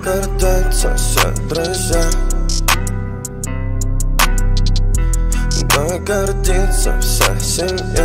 гордятся все друзья, мной гордится вся семья.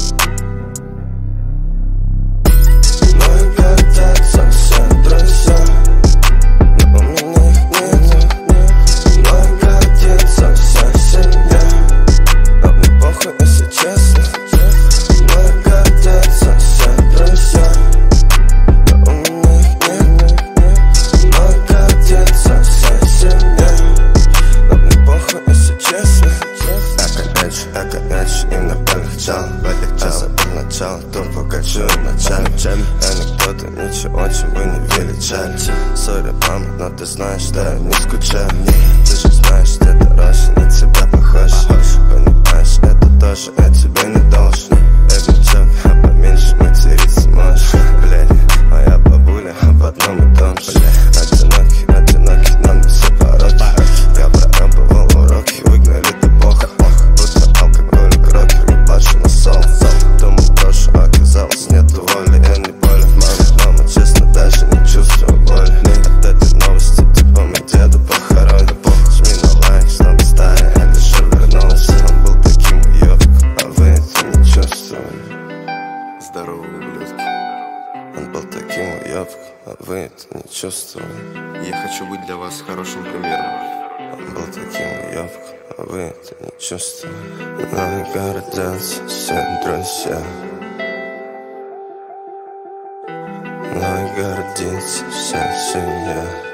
Мной гордятся все друзья, но у меня их нет. Мной гордится вся семья, но мне похуй, если честно. Мной гордятся все друзья, но у меня их нет. Мной гордится вся семья, но мне похуй, если честно. Академич им полегчал, а забыл начало, тупо качу вначале. Анекдоты ничего очень бы не величали. Сори, мама, но ты знаешь, что я не скучаю. Ты же знаешь, что это Роша, на тебя похож. Понимаешь, это тоже я тебе не должен. Эвничок, а поменьше материться можешь. Блядь, моя бабуля в одном и том же. Одинокий, но не все пороки. Я проработал уроки, выгнали ты бога. Будто алкоголик, рокер, ебашу на сол. Думал, брошу, оказалось, нету воли. Я не болен, мама, честно, даже не чувствую боли. От этой новости, типа, мой деда похоронен. Жми на лайк, чтобы старый, я лишь вернулся. Он был таким уёбком, а вы это не чувствовали. Здорово, ублюдки. Он был таким уёбком, а вы это не чувствовали. Я хочу быть для вас хорошим примером. Он был таким уёбком, а вы это не чувствовали. Мной гордятся все друзья, мной гордится вся семья.